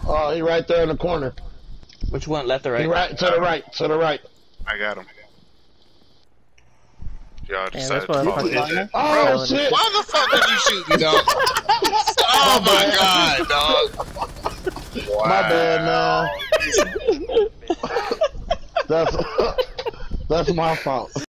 Oh, he right there in the corner. Which one? Left or right? He right to the right. To the right. I got him. Y'all Man, decided that's to what fall I in. fucking Oh shit! Why the fuck did you shoot me, dog? Oh my god, dog. Wow. My bad, man. That's my fault.